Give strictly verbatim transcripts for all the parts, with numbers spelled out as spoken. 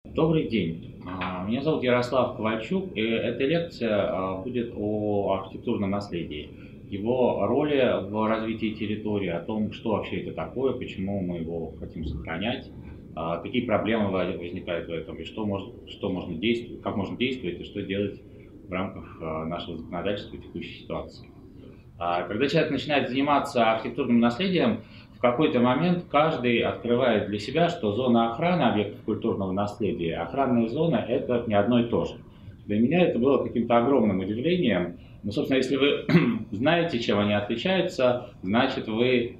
Добрый день. А, Меня зовут Ярослав Ковальчук, и эта лекция а, будет о архитектурном наследии, его роли в развитии территории, о том, что вообще это такое, почему мы его хотим сохранять, а, какие проблемы во- возникают в этом, и что, может, что можно действовать, как можно действовать и что делать в рамках а, нашего законодательства в текущей ситуации. А Когда человек начинает заниматься архитектурным наследием, в какой-то момент каждый открывает для себя, что зона охраны объектов культурного наследия, охранная зона – это не одно и то же. Для меня это было каким-то огромным удивлением. Но, собственно, если вы знаете, чем они отличаются, значит, вы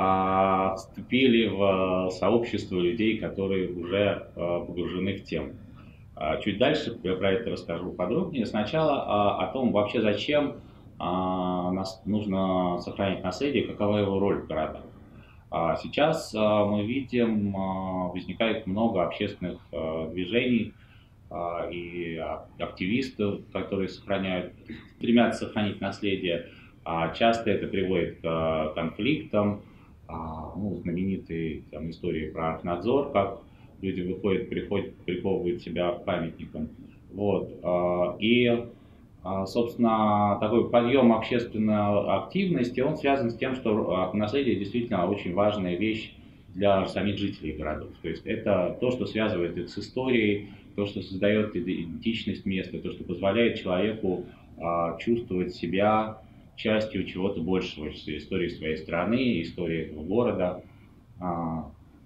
а, вступили в сообщество людей, которые уже а, погружены в тему. А, Чуть дальше я про это расскажу подробнее. Сначала а, о том, вообще зачем а, нас нужно сохранить наследие, какова его роль в городах. А Сейчас а, мы видим, а, возникает много общественных а, движений а, и а- активистов, которые сохраняют, стремятся сохранить наследие. А Часто это приводит к а, конфликтам, а, ну, знаменитые там, истории про Архнадзор, как люди выходят, приходят, приковывают себя к памятникам. Вот. а, И а, собственно, такой подъем общественной активности, он связан с тем, что а, наследие действительно очень важная вещь для самих жителей городов. То есть это то, что связывает их с историей, то, что создает идентичность места, то, что позволяет человеку а, чувствовать себя частью чего-то большего, истории своей страны, истории этого города а,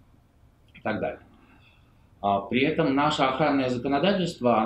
и так далее. А, При этом наше охранное законодательство,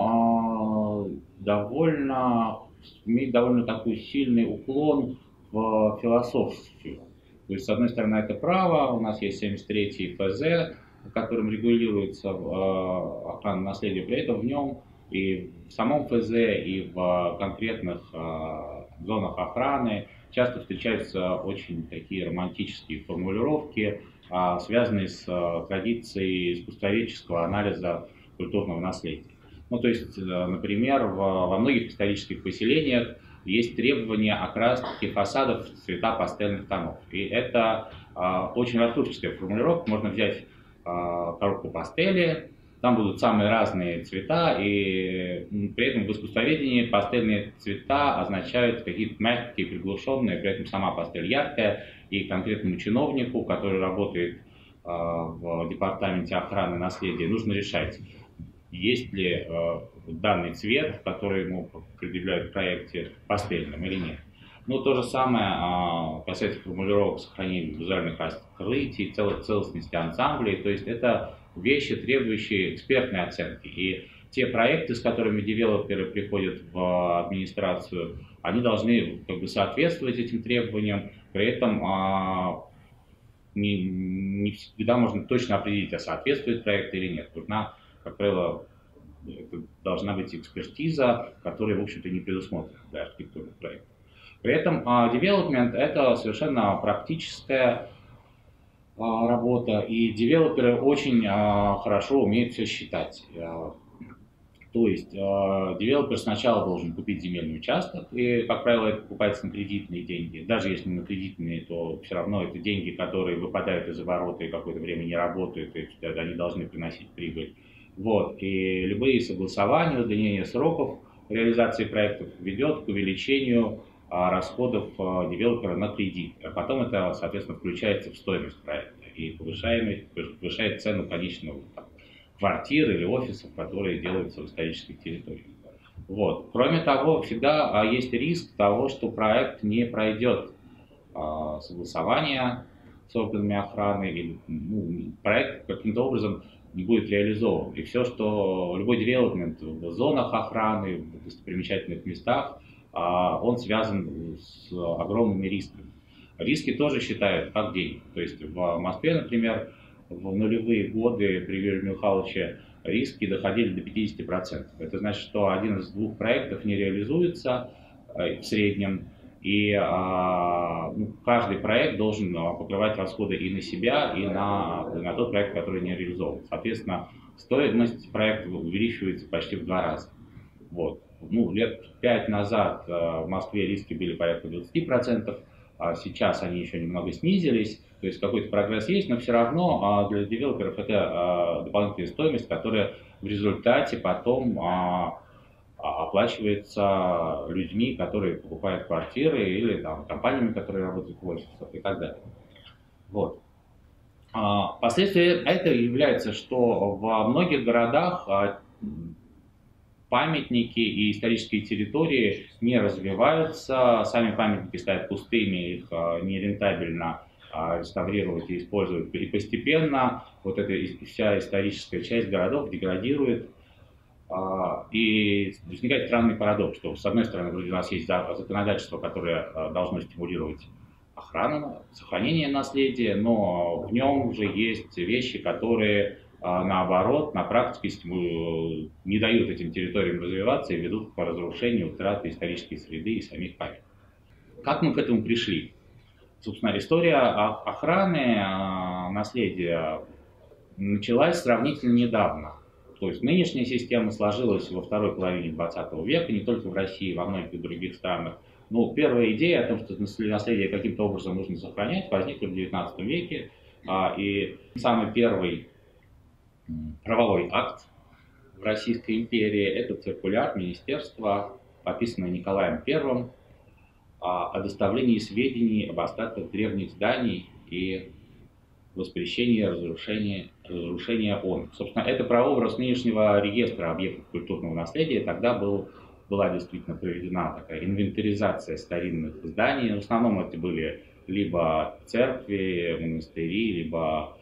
оно а, довольно, имеет довольно такой сильный уклон в философию. То есть, с одной стороны, это право, у нас есть семьдесят третий эф зэ, которым регулируется а, охрана наследия, при этом в нем и в самом эф зэ, и в конкретных а, зонах охраны часто встречаются очень такие романтические формулировки, а, связанные с а, традицией искусствоведческого анализа культурного наследия. Ну, то есть, э, например, в, во многих исторических поселениях есть требования окраски фасадов в цвета пастельных тонов. И это а, очень расплывчатая формулировка. Можно взять а, коробку пастели, там будут самые разные цвета, и при этом в искусствоведении пастельные цвета означают какие-то мягкие, приглушенные, при этом сама пастель яркая, и конкретному чиновнику, который работает а, в департаменте охраны наследия, нужно решать, есть ли э, данный цвет, который ему предъявляют в проекте, пастельным или нет. Ну, то же самое а, касается формулировок сохранения визуальных открытий, цел, целостности ансамблей. То есть это вещи, требующие экспертной оценки. И те проекты, с которыми девелоперы приходят в администрацию, они должны как бы соответствовать этим требованиям. При этом а, не, не всегда можно точно определить, а соответствует проект или нет. Нужна, как правило, это должна быть экспертиза, которая, в общем-то, не предусмотрена для архитектурных проектов. При этом а, development – это совершенно практическая а, работа, и девелоперы очень а, хорошо умеют все считать. А, то есть э, девелопер сначала должен купить земельный участок, и, как правило, это покупается на кредитные деньги. Даже если не на кредитные, то все равно это деньги, которые выпадают из оборота и какое-то время не работают, и они должны приносить прибыль. Вот. И любые согласования, удлинение сроков реализации проектов ведет к увеличению а, расходов а, девелопера на кредит. А потом это, соответственно, включается в стоимость проекта и повышает, повышает цену конечного квартир или офисов, которые делаются в исторических территориях. Вот. Кроме того, всегда а, есть риск того, что проект не пройдет а, согласование с органами охраны, или ну, проект каким-то образом не будет реализован. И все, что любой девелопмент в зонах охраны, в достопримечательных местах, а, он связан с огромными рисками. Риски тоже считают как деньги. То есть в Москве, например, в нулевые годы при Юрии Михайловиче риски доходили до пятидесяти процентов. Это значит, что один из двух проектов не реализуется э, в среднем, и а, ну, каждый проект должен а, покрывать расходы и на себя, и на, и на тот проект, который не реализован. Соответственно, стоимость проекта увеличивается почти в два раза. Вот. Ну, лет пять назад э, в Москве риски были порядка двадцати процентов, Сейчас они еще немного снизились, то есть какой-то прогресс есть, но все равно для девелоперов это дополнительная стоимость, которая в результате потом оплачивается людьми, которые покупают квартиры, или там, компаниями, которые работают в офисах и так далее. Вот. Последствия этого является, что во многих городах памятники и исторические территории не развиваются, сами памятники стоят пустыми, их нерентабельно реставрировать и использовать. И постепенно вот эта вся историческая часть городов деградирует. И возникает странный парадокс, что с одной стороны вроде у нас есть законодательство, которое должно стимулировать охрану, сохранение наследия, но в нем же есть вещи, которые наоборот на практике не дают этим территориям развиваться и ведут к разрушению, утраты исторической среды и самих памятников. Как мы к этому пришли? Собственно, история охраны наследия началась сравнительно недавно. То есть нынешняя система сложилась во второй половине двадцатого века, не только в России, во многих других странах. Ну, первая идея о том, что наследие каким-то образом нужно сохранять, возникла в девятнадцатом веке. И самый первый правовой акт в Российской империи — это циркуляр министерства, подписанный Николаем Первым, о доставлении сведений об остатках древних зданий и воспрещении разрушения, разрушения он. Собственно, это прообраз нынешнего реестра объектов культурного наследия. Тогда был, была действительно проведена такая инвентаризация старинных зданий. В основном это были либо церкви, монастыри, либо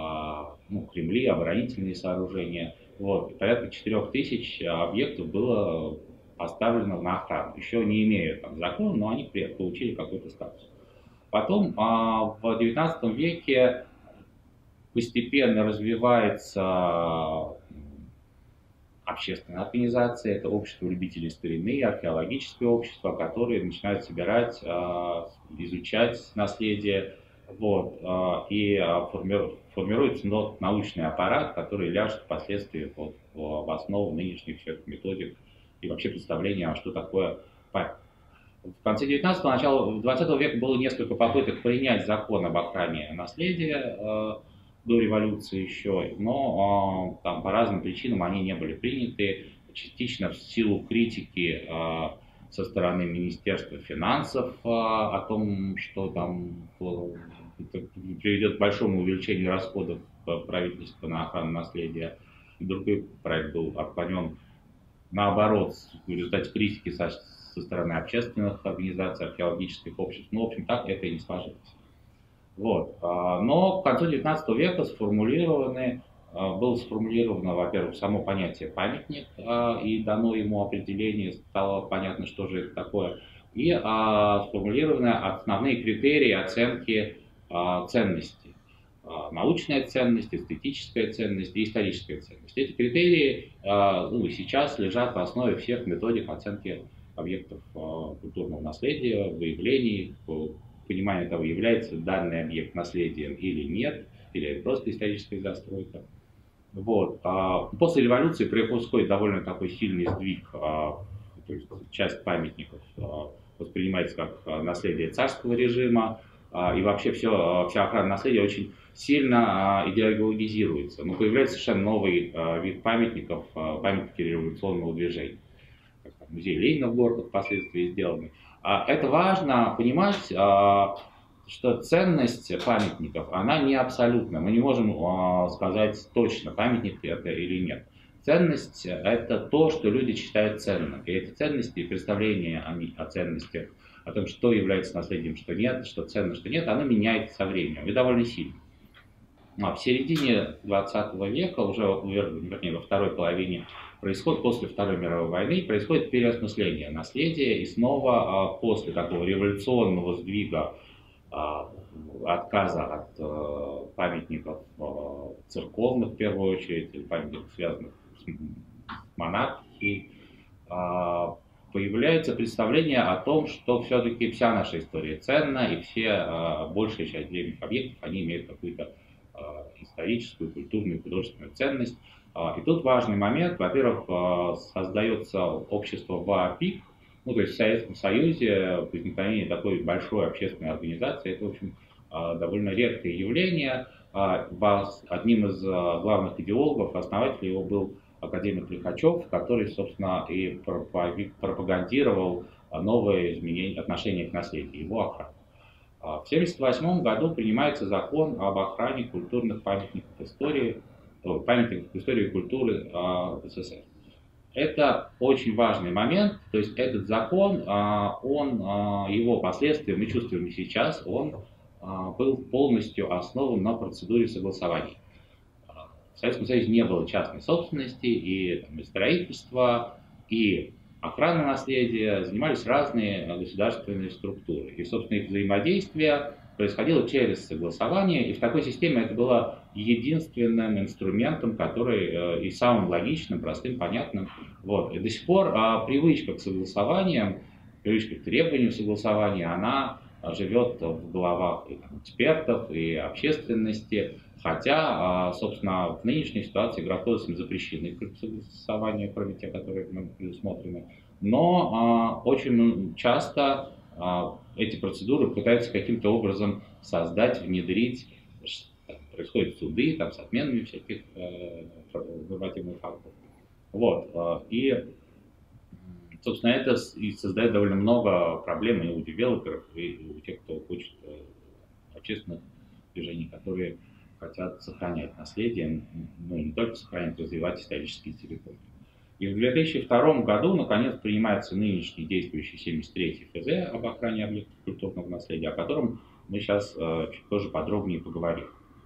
ну, Кремли, оборонительные сооружения. Вот. Порядка четырех тысяч объектов было поставлено на охрану. Еще не имея там закона, но они получили какой-то статус. Потом в девятнадцатом веке постепенно развивается общественная организация, это общество любителей старины, археологическое общество, которые начинают собирать, изучать наследие. Вот, и формируется научный аппарат, который ляжет впоследствии вот, в основу нынешних всех методик и вообще представления, что такое память. В конце девятнадцатого, начало двадцатого века было несколько попыток принять закон об охране наследия э, до революции еще, но э, там, по разным причинам они не были приняты, частично в силу критики э, со стороны Министерства финансов э, о том, что там это приведет к большому увеличению расходов правительства на охрану наследия. Другой проект был отклонен наоборот в результате критики со, со стороны общественных организаций, археологических обществ. Ну, в общем, так это и не сложилось. Вот. Но к концу девятнадцатого века сформулированы, было сформулировано, во-первых, само понятие памятник, и дано ему определение, стало понятно, что же это такое, и сформулированы основные критерии оценки ценности. Научная ценность, эстетическая ценность и историческая ценность. Эти критерии ну, сейчас лежат в основе всех методик оценки объектов культурного наследия, выявлений, понимания того, является данный объект наследием или нет, или это просто историческая застройка. Вот. После революции происходит довольно такой сильный сдвиг, то есть часть памятников воспринимается как наследие царского режима, и вообще все, вся охрана наследия очень сильно идеологизируется. Но появляется совершенно новый вид памятников, памятники революционного движения. Музей Ленина в Горках впоследствии сделаны. Это важно понимать, что ценность памятников, она не абсолютна. Мы не можем сказать точно, памятник это или нет. Ценность – это то, что люди считают ценным. И эти ценности, представления о ценностях, о том, что является наследием, что нет, что ценно, что нет, оно меняется со временем и довольно сильно. А в середине двадцатого века, уже вернее, во второй половине, происходит, после Второй мировой войны, происходит переосмысление наследия, и снова после такого революционного сдвига, отказа от памятников церковных, в первую очередь, или памятников, связанных с монархией, появляется представление о том, что все-таки вся наша история ценна, и все, большая часть древних объектов, они имеют какую-то историческую, культурную, художественную ценность. И тут важный момент. Во-первых, создается общество ВАПИК, Ну, то есть в Советском Союзе возникновение такой большой общественной организации, это, в общем, довольно редкое явление. Одним из главных идеологов, основателей его был академик Лихачев, который, собственно, и пропагандировал новые изменения, отношения к наследию, его охрану. В тысяча девятьсот семьдесят восьмом году принимается закон об охране культурных памятников истории, памятников истории и культуры СССР. Это очень важный момент, то есть этот закон, он, его последствия мы чувствуем и сейчас, он был полностью основан на процедуре согласования. В Советском Союзе не было частной собственности, и, там, и строительства, и охрана наследия занимались разные государственные структуры. И, собственно, их взаимодействие происходило через согласование, и в такой системе это было единственным инструментом, который и самым логичным, простым, понятным. Вот. И до сих пор а, привычка к согласованиям, привычка к требованию согласования, она живет в головах и, там, экспертов, и общественности, хотя, собственно, в нынешней ситуации градусами запрещены согласования, кроме тех, которые предусмотрены. Но а, очень часто а, эти процедуры пытаются каким-то образом создать, внедрить. Происходят суды там, с отменами всяких э, нормативных актов. Вот. Э, и, собственно, это и создает довольно много проблем и у девелоперов, и у тех, кто хочет э, общественных движений, которые хотят сохранять наследие, ну и не только сохранять, развивать исторические территории. И в две тысячи втором году, наконец, принимается нынешний действующий семьдесят третий ФЗ об охране объектов культурного наследия, о котором мы сейчас э, чуть позже подробнее поговорим.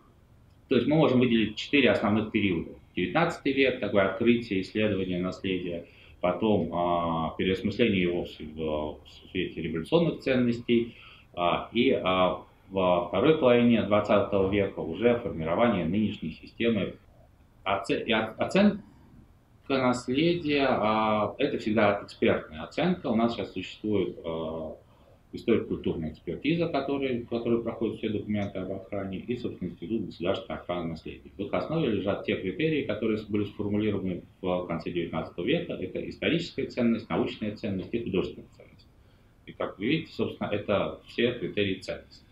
То есть мы можем выделить четыре основных периода. девятнадцатый век, такое открытие, исследование наследия, потом а, переосмысление его в, в, в свете революционных ценностей, а, и а, во второй половине двадцатого века уже формирование нынешней системы. Оце, и оценка наследия а, это всегда экспертная оценка. У нас сейчас существует а, историко-культурная экспертиза, которая, которая проходит все документы об охране, и, собственно, Институт государственной охраны наследия. В их основе лежат те критерии, которые были сформулированы в конце девятнадцатого века. Это историческая ценность, научная ценность и художественная ценность. И, как вы видите, собственно, это все критерии ценности.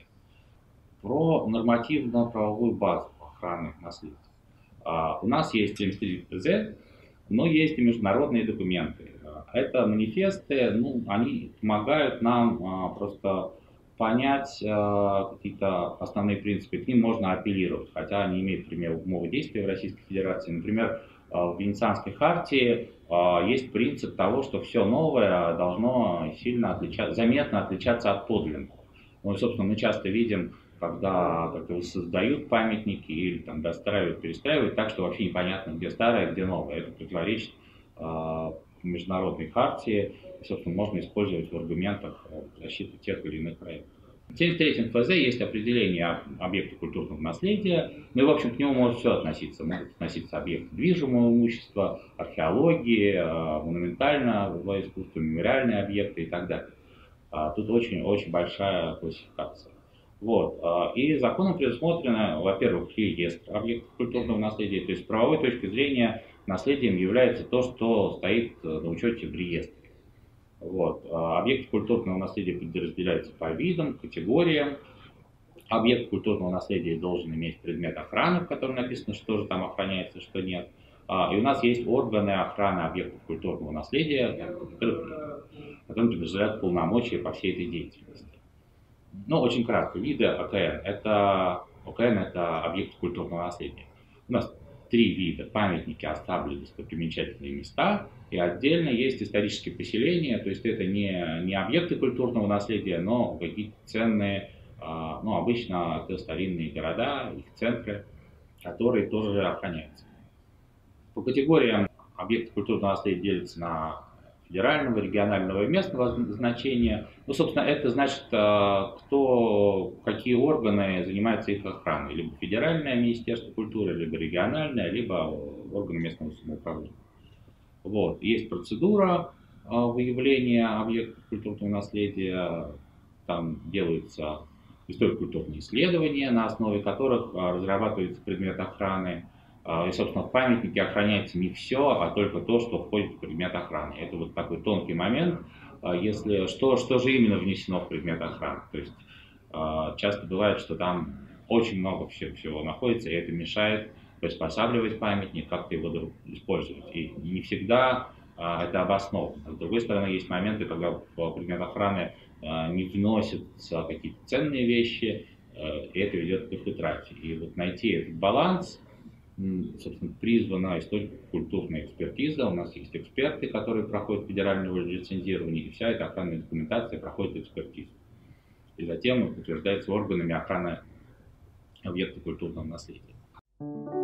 Про нормативно-правовую базу охраны наследия. А, у нас есть семьдесят три ФЗ, но есть и международные документы. Это манифесты, ну, они помогают нам а, просто понять а, какие-то основные принципы. К ним можно апеллировать, хотя они имеют прямого действия в Российской Федерации. Например, а, в Венецианской хартии а, есть принцип того, что все новое должно сильно отличаться, заметно отличаться от подлинного. Ну, и, собственно, мы часто видим, когда как-то создают памятники или там достраивают, перестраивают так, что вообще непонятно, где старое, где новое. Это противоречит а, международной хартии, собственно, можно использовать в аргументах защиты тех или иных проектов. В семьдесят третьем ФЗ есть определение объекта культурного наследия, ну и, в общем, к нему может все относиться. Могут относиться объекты движимого имущества, археологии, монументального искусства, мемориальные объекты и так далее. Тут очень-очень большая классификация. Вот. И законом предусмотрено, во-первых, реестр объектов культурного наследия, то есть с правовой точки зрения наследием является то, что стоит на учете в реестре. Вот. Объекты культурного наследия подразделяются по видам, категориям. Объект культурного наследия должен иметь предмет охраны, в котором написано, что же там охраняется, что нет. И у нас есть органы охраны объектов культурного наследия, которым предоставляют полномочия по всей этой деятельности. Ну, очень кратко. Виды ОКН. Это, ОКН – это объекты культурного наследия. У нас три вида: памятники, оставленные достопримечательные места, и отдельно есть исторические поселения, то есть это не, не объекты культурного наследия, но какие-то ценные, ну, обычно это старинные города, их центры, которые тоже охраняются. По категориям объекты культурного наследия делятся на федерального, регионального и местного значения. Ну, собственно, это значит, кто, какие органы занимаются их охраной. Либо федеральное министерство культуры, либо региональное, либо органы местного самоуправления. Вот. Есть процедура выявления объектов культурного наследия. Там делаются историко-культурные исследования, на основе которых разрабатывается предмет охраны. И, собственно, в памятнике охраняется не все, а только то, что входит в предмет охраны. Это вот такой тонкий момент. а, если, что, что же именно внесено в предмет охраны. То есть а, часто бывает, что там очень много всего, всего находится, и это мешает приспосабливать памятник, как-то его друг- использовать. И не всегда а, это обосновано. С другой стороны, есть моменты, когда в предмет охраны а, не вносятся какие-то ценные вещи, а, и это ведет к их утрате. И вот найти этот баланс, м, собственно, призвана историко-культурная экспертиза. У нас есть эксперты, которые проходят федеральное лицензирование, и вся эта охранная документация проходит экспертизу. И затем утверждается органами охраны объекта культурного наследия.